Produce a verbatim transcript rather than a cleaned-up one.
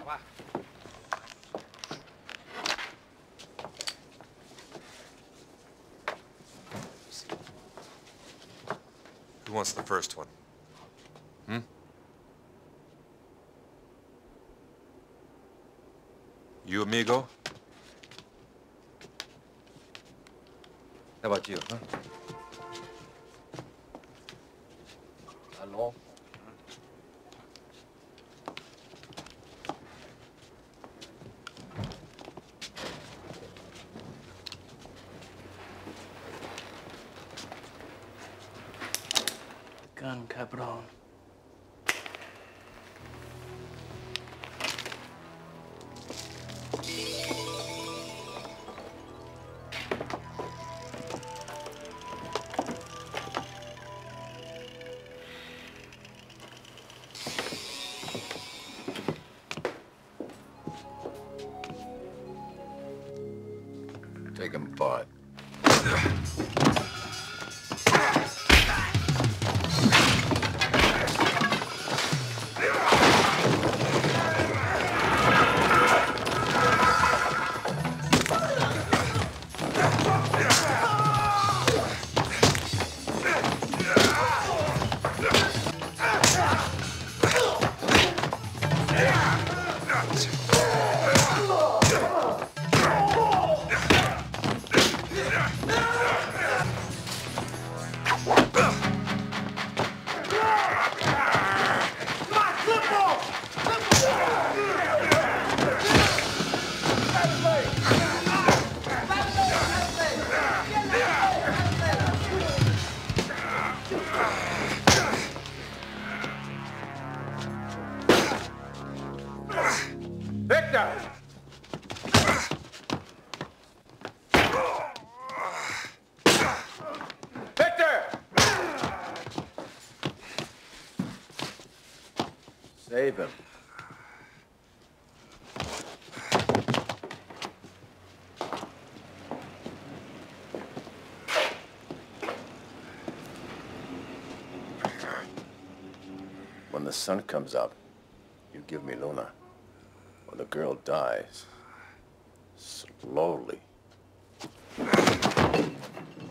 Va. Who wants the first one? Hmm? You, amigo? How about you, huh? Hello? Gun, cabron. Take him apart. Victor! Victor! Save him. When the sun comes up, you give me Luna. When the girl dies, slowly.